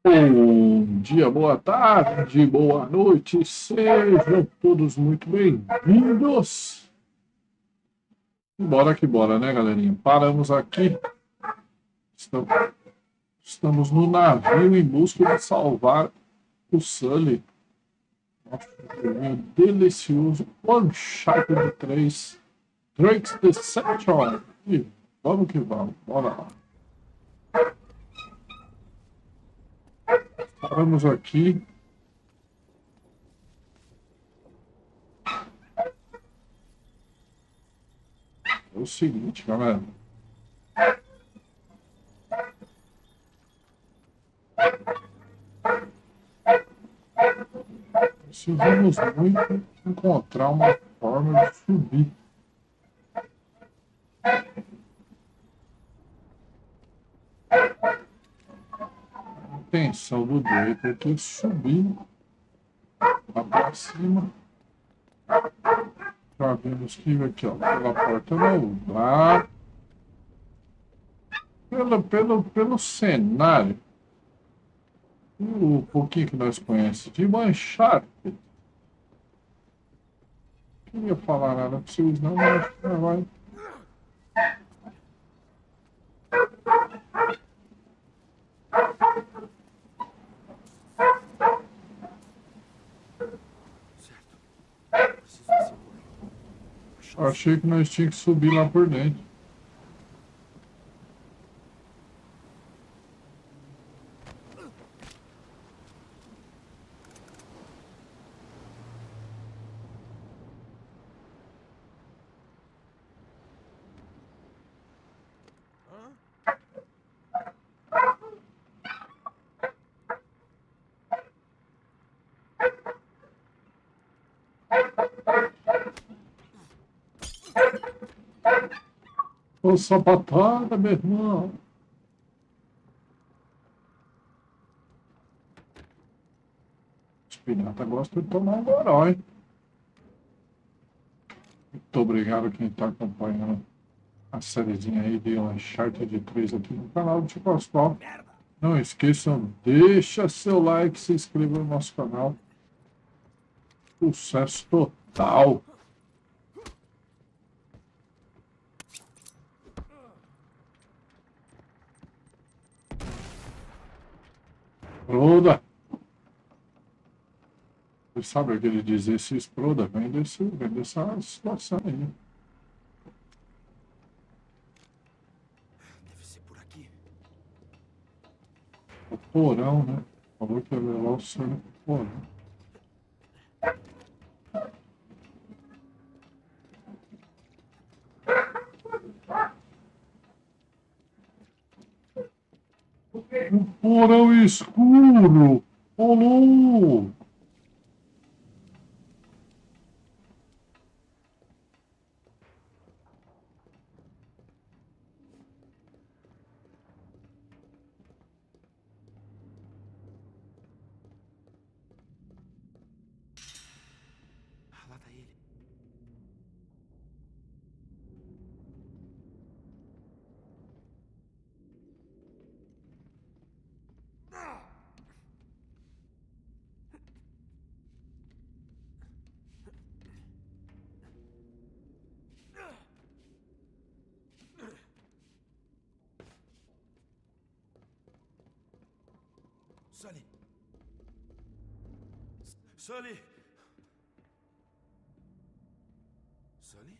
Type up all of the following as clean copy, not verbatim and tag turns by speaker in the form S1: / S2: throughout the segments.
S1: Bom dia, boa tarde, boa noite, sejam todos muito bem-vindos. Bora que bora, né, galerinha? Paramos aqui, estamos, estamos no navio em busca de salvar o Sully. Nosso joguinho delicioso, Uncharted 3, Drake's Deception. E vamos que vamos, bora lá. Paramos aqui. É o seguinte, galera. Precisamos muito encontrar uma forma de subir. A intenção do Drake é que subir lá para cima. Já vimos que aqui, ó, pela porta não dá. Pelo cenário, o pouquinho que nós conhecemos de Uncharted, não queria falar nada para vocês não, mas acho que vai. Achei que nós tínhamos que subir lá por dentro. Ô sapatada, meu irmão. Os piratas gostam de tomar um goró, hein? Muito obrigado quem está acompanhando a sériezinha aí de Uncharted 3 aqui no canal do Chico Astral. Não esqueçam, deixa seu like, se inscreva no nosso canal. Sucesso total. Exploda. Você sabe o que ele diz? Esse exploda, vem dessa situação aí.
S2: Deve ser por aqui.
S1: O porão, né? Falou que ia levar o sangue pro porão. Um porão escuro! Olô!
S2: Ah, lá tá ele. Sully! Sully! Sully?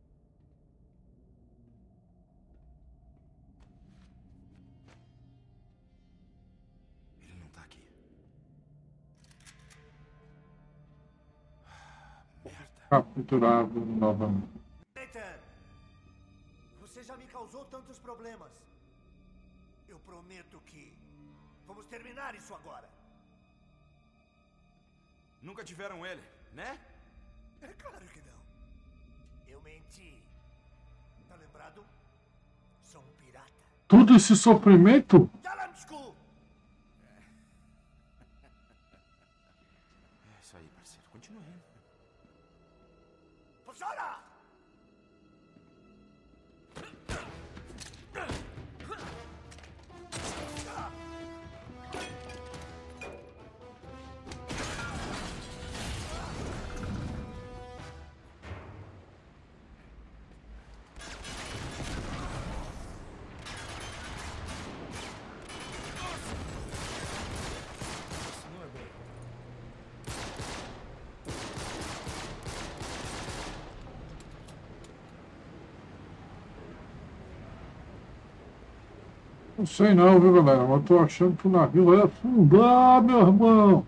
S2: Ele não tá aqui. Merda.
S1: Capturado novamente.
S3: Nathan, você já me causou tantos problemas. Eu prometo que vamos terminar isso agora.
S2: Nunca tiveram ele, né?
S3: É claro que não. Eu menti. Tá lembrado? Sou um pirata.
S1: Todo esse sofrimento?
S3: Yalamsku!
S2: É isso aí, parceiro. Continua indo.
S3: Funciona!
S1: Não sei não, viu, galera? Mas eu tô achando que o navio vai afundar, meu irmão.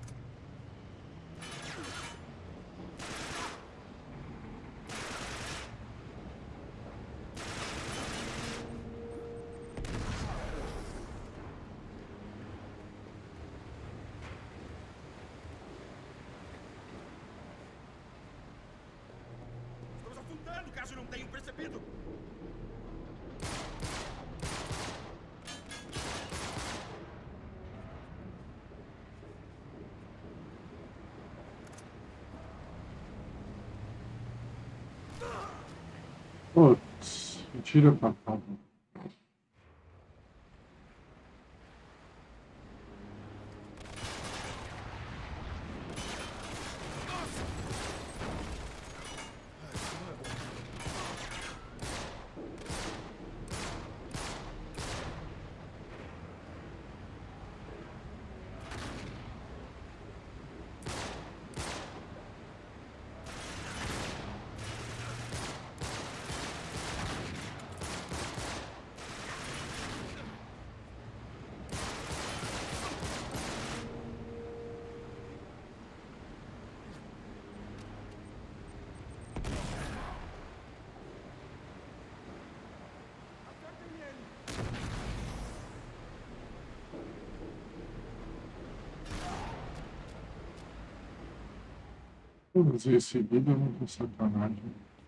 S2: Estamos afundando, caso não tenham percebido.
S1: Putz, mentira pra cá. Todos esse vídeo é muito sacanagem.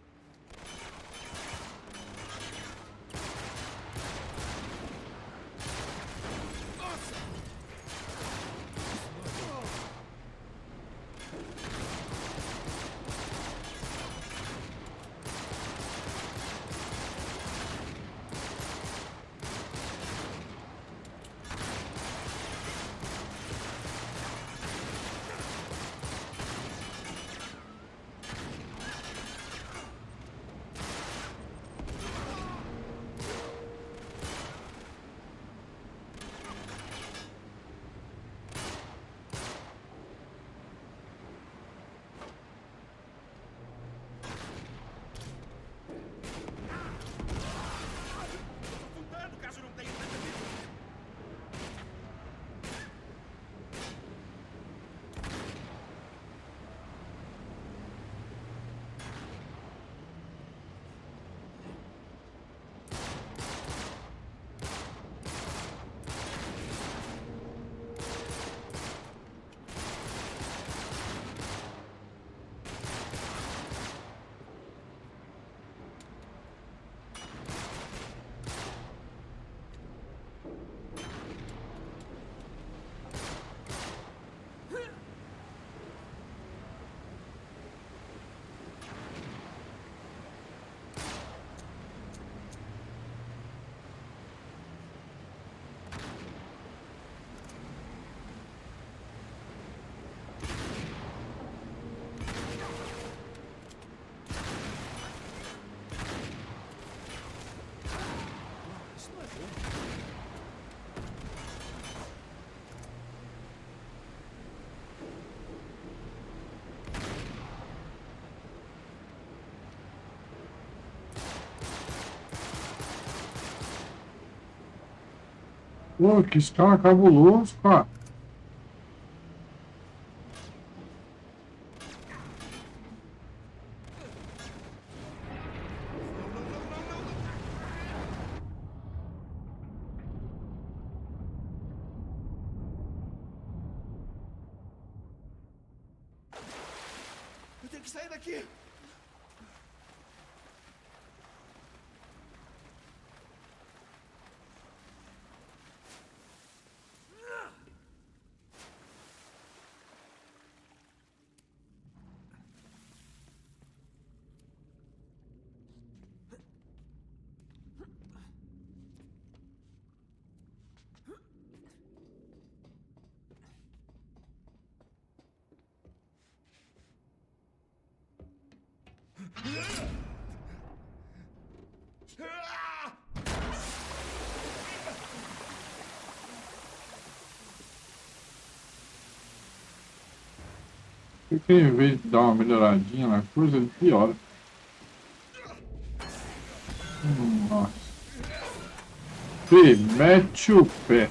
S2: Afundando, caso não tenham percebido. Pô, que escala cabuloso, cara. Eu tenho que sair daqui.
S1: Porque em vez de dar uma melhoradinha na coisa, ele piora. Nossa. Fê, mete o pé.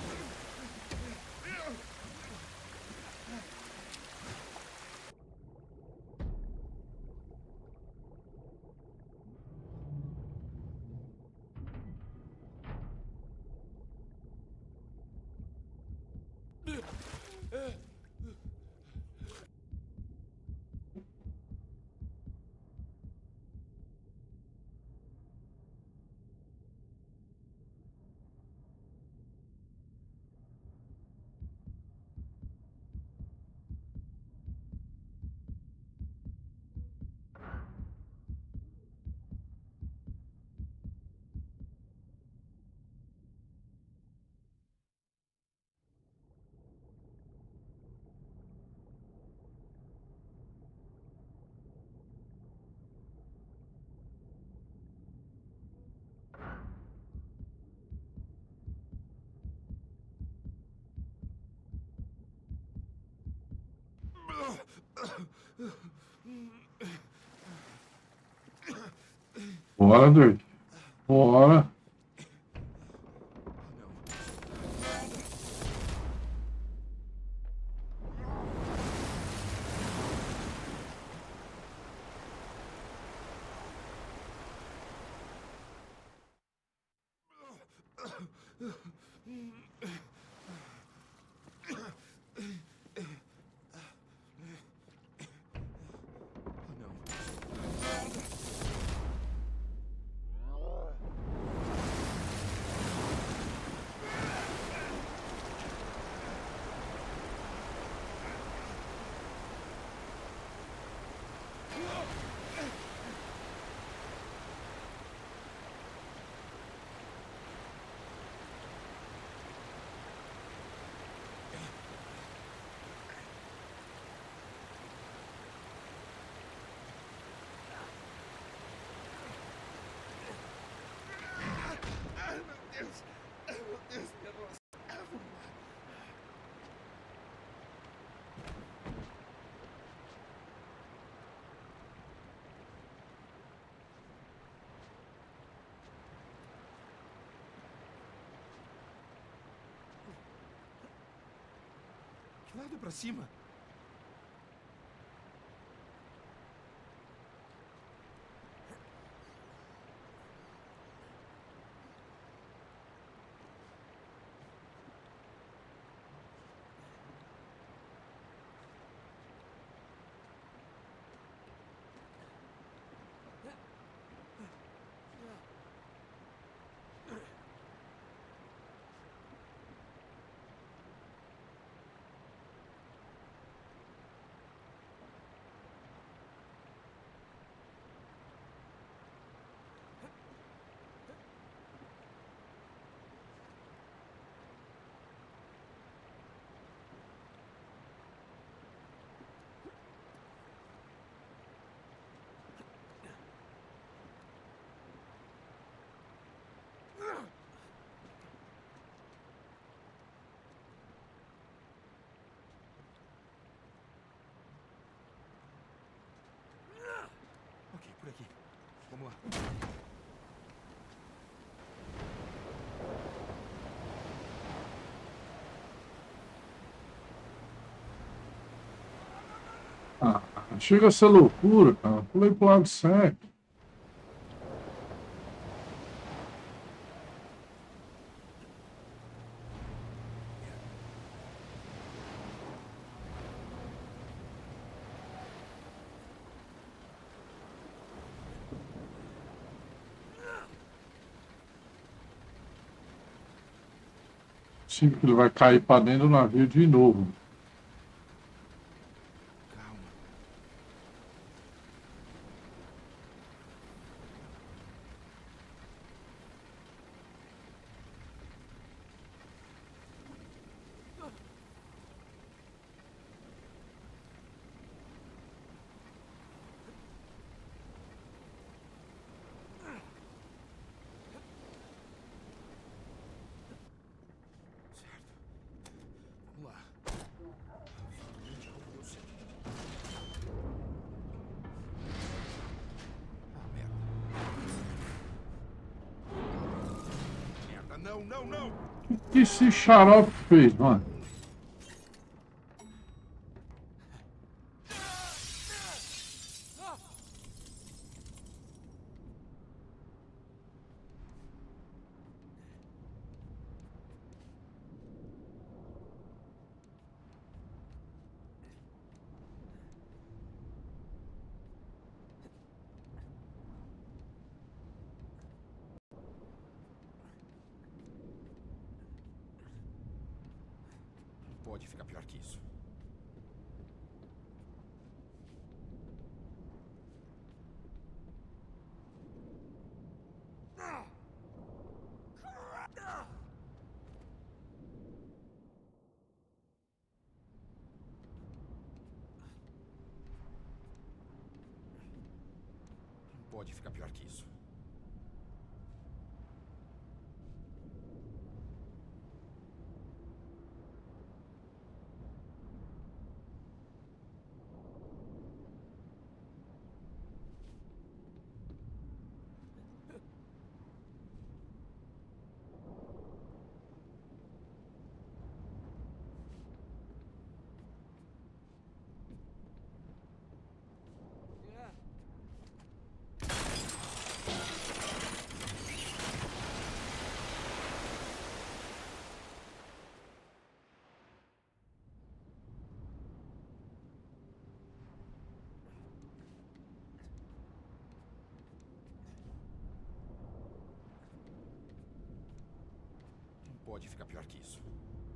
S1: Bora, doido. Bora.
S2: Meu Deus, minha nossa. Que lado pra cima? Ok, por aqui. Vamos lá.
S1: Ah, chega a ser loucura, cara. Pulei pro lado certo. Sim, que ele vai cair para dentro do navio de novo.
S2: Calma. Certo. Vamos lá. Não, não, não!
S1: O que esse xarope fez, mano?
S2: Pode ficar pior que isso. Pode ficar pior que isso. Pode ficar pior que isso.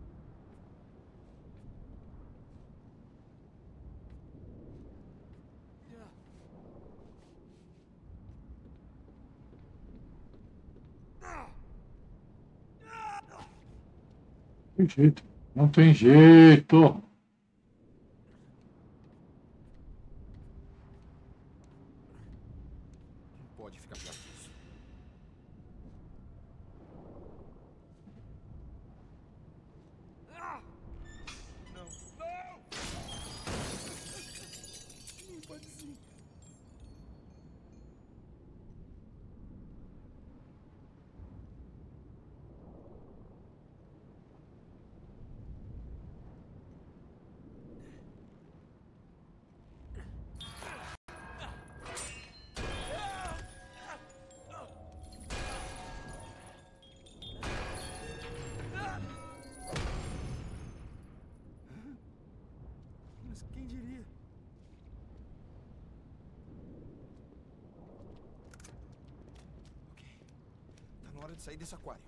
S1: Não tem jeito. Não tem jeito.
S2: Pode ficar pior que isso. Não, não! Não pode sim. Mas quem diria? Ok. Tá na hora de sair desse aquário.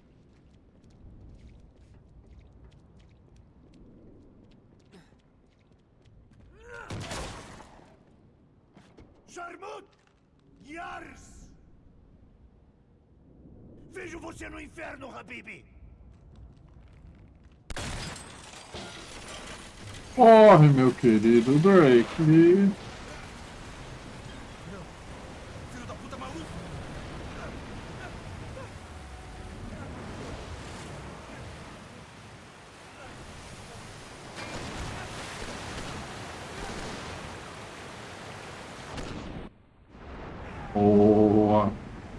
S3: Jarmut! Yars! Vejo você no inferno, Habibi!
S1: Corre, meu querido Drake.
S2: Filho da puta maluco!
S1: Boa.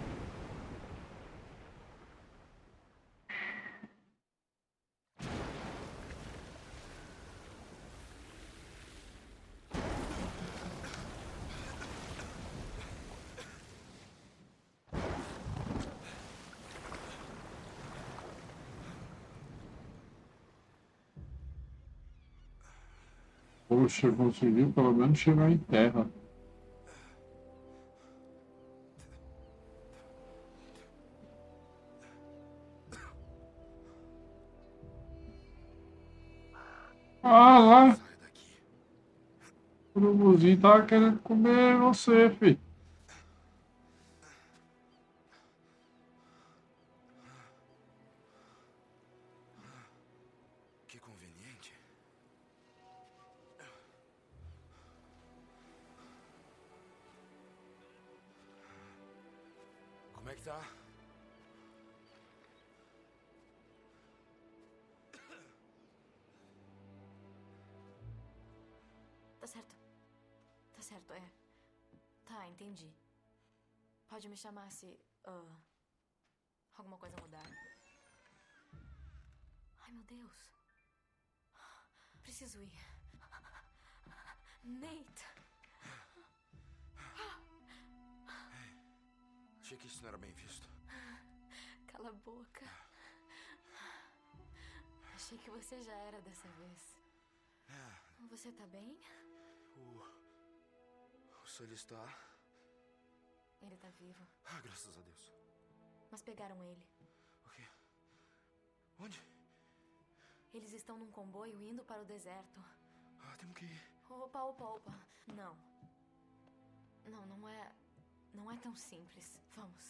S1: Poxa, conseguiu pelo menos chegar em terra. Ah, lá.
S2: Sai daqui.
S1: O urubuzinho tava querendo comer você, filho.
S2: Que conveniente. Como é que tá?
S4: Tá certo. Tá certo, é. Tá, entendi. Pode me chamar se alguma coisa mudar. Ai, meu Deus. Preciso ir. Nate.
S2: Achei que isso não era bem visto.
S4: Cala a boca. Achei que você já era dessa vez. Você tá bem?
S2: O Sully está...
S4: Ele tá vivo.
S2: Graças a Deus.
S4: Mas pegaram ele.
S2: O quê? Onde?
S4: Eles estão num comboio indo para o deserto.
S2: Temos que ir.
S4: Opa, opa, opa. Não. Não é tão simples. Vamos.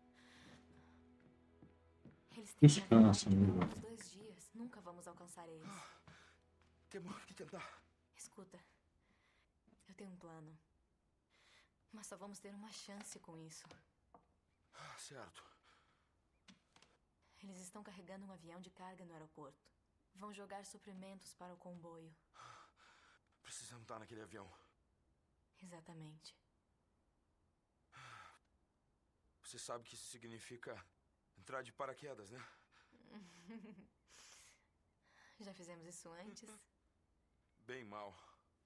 S4: Eles têm
S1: Descansa, amigo.
S4: uns 2 dias. Nunca vamos alcançar eles.
S2: Temos que tentar.
S4: Escuta. Eu tenho um plano. Mas só vamos ter uma chance com isso.
S2: Certo.
S4: Eles estão carregando um avião de carga no aeroporto. Vão jogar suprimentos para o comboio.
S2: Precisamos estar naquele avião.
S4: Exatamente.
S2: Você sabe que isso significa entrar de paraquedas, né?
S4: Já fizemos isso antes?
S2: Bem mal.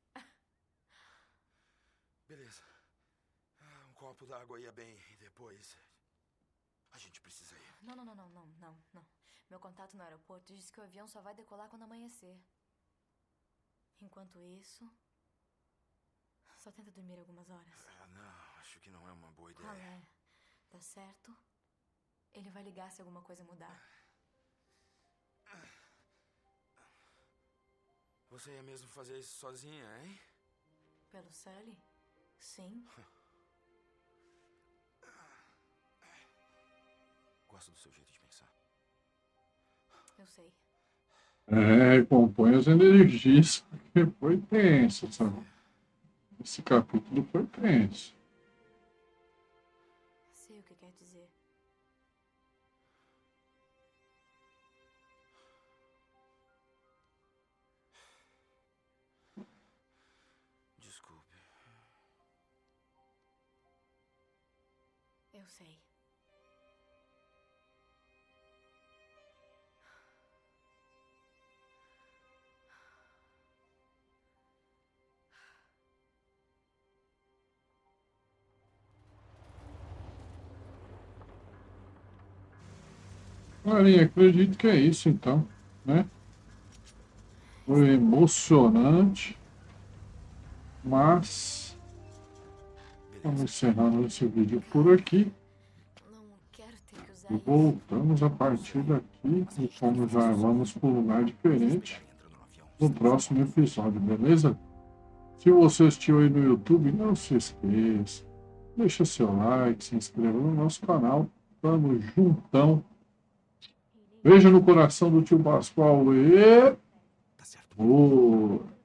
S2: Beleza. Um copo d'água ia bem e depois... A gente precisa ir.
S4: Não. Meu contato no aeroporto disse que o avião só vai decolar quando amanhecer. Enquanto isso... Só tenta dormir algumas horas.
S2: Não, acho que não é uma boa ideia.
S4: É. Tá certo? Ele vai ligar se alguma coisa mudar.
S2: Você ia mesmo fazer isso sozinha, hein?
S4: Pelo Sully? Sim.
S2: Gosto do seu jeito de pensar.
S4: Eu sei.
S1: Compõe as energias. Foi tenso, sabe? Esse capítulo foi tenso.
S4: Sei o que quer dizer.
S2: Desculpe.
S4: Eu sei.
S1: Marinha, acredito que é isso então, né? Foi emocionante, mas vamos encerrando esse vídeo por aqui.
S4: Não quero ter que usar isso.
S1: Voltamos a partir daqui e como já vamos para um lugar diferente no próximo episódio, beleza? Se você assistiu aí no YouTube, não se esqueça, deixa seu like, se inscreva no nosso canal, tamo juntão. Beijo no coração do tio Pascoal e...
S2: Tá certo.
S1: Boa.